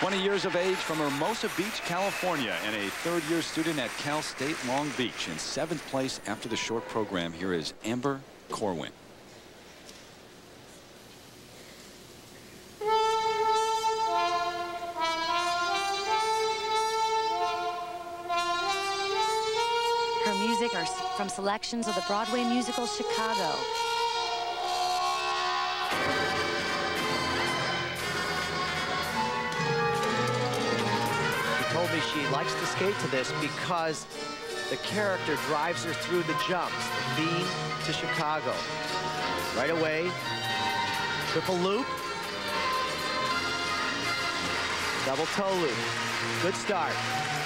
20 years of age from Hermosa Beach, California, and a third-year student at Cal State Long Beach. In 7th place after the short program, here is Amber Corwin. Her music are from selections of the Broadway musical Chicago. Told me she likes to skate to this because the character drives her through the jumps, the theme to Chicago. Right away, triple loop, double toe loop. Good start.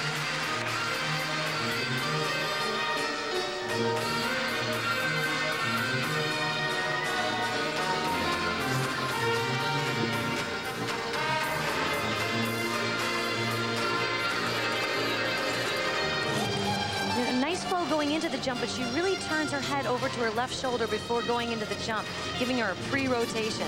Going into the jump, but she really turns her head over to her left shoulder before going into the jump, giving her a pre-rotation.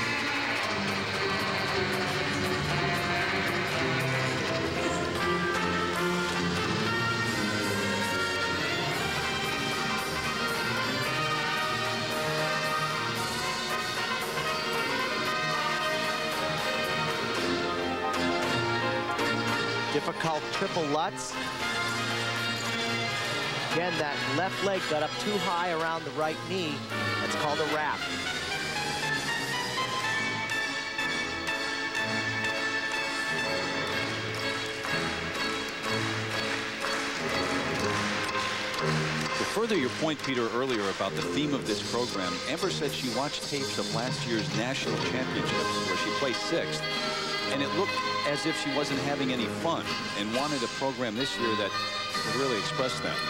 Difficult triple Lutz. Again, that left leg got up too high around the right knee. That's called a wrap. To further your point, Peter, earlier about the theme of this program, Amber said she watched tapes of last year's national championships where she placed 6th, and it looked as if she wasn't having any fun and wanted a program this year that would really express that.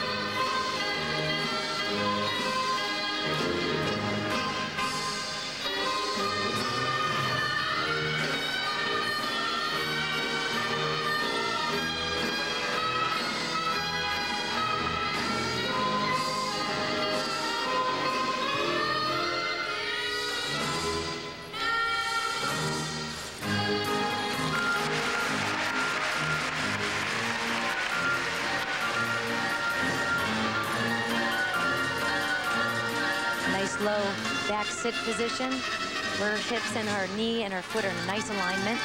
Low back sit position where her hips and her knee and her foot are in nice alignment.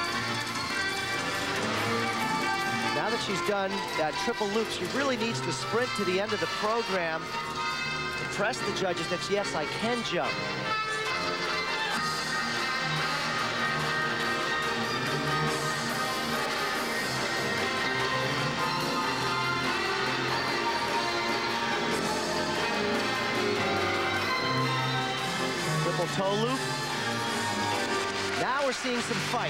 Now that she's done that triple loop, she really needs to sprint to the end of the program, impress the judges that, yes, I can jump. Toe loop. Now we're seeing some fight.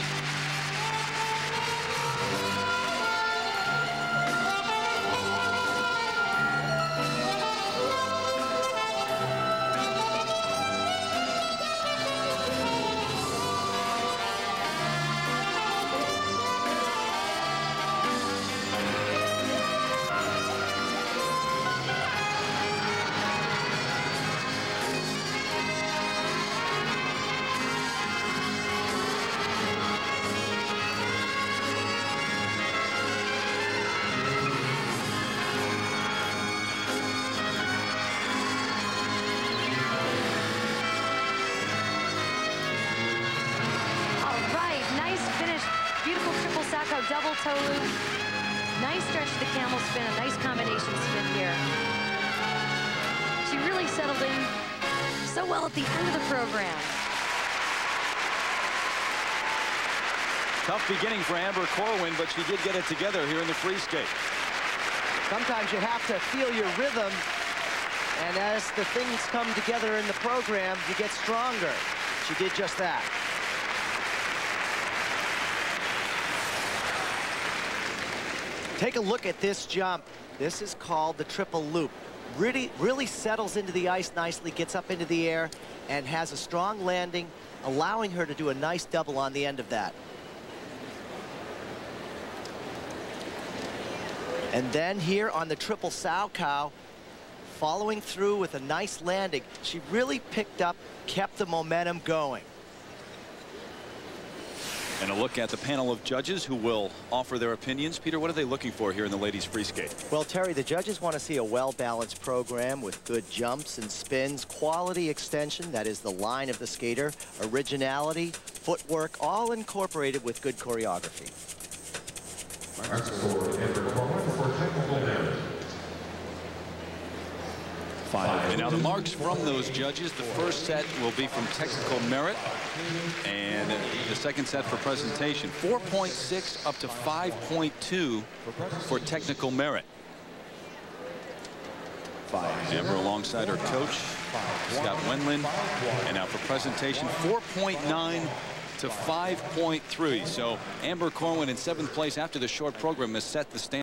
Double toe loop. Nice stretch to the camel spin, a nice combination spin here. She really settled in so well at the end of the program. Tough beginning for Amber Corwin, but she did get it together here in the free skate. Sometimes you have to feel your rhythm, and as the things come together in the program, you get stronger. She did just that. Take a look at this jump. This is called the triple loop. Really settles into the ice nicely, gets up into the air, and has a strong landing, allowing her to do a nice double on the end of that. And then here on the triple Salchow, following through with a nice landing. She really picked up, kept the momentum going. And a look at the panel of judges who will offer their opinions. Peter, what are they looking for here in the ladies free skate? Well, Terry, the judges want to see a well-balanced program with good jumps and spins, quality extension, that is the line of the skater, originality, footwork, all incorporated with good choreography. And now the marks from those judges. The first set will be from technical merit, and the second set for presentation. 4.6 up to 5.2 for technical merit. Amber alongside her coach, Scott Wendland. And now for presentation, 4.9 to 5.3. So Amber Corwin in 7th place after the short program has set the standard.